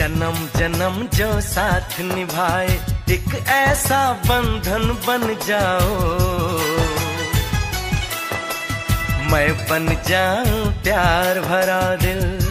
जन्म जन्म जो साथ निभाए, एक ऐसा बंधन बन जाओ। मैं बन जाऊं प्यार भरा दिल।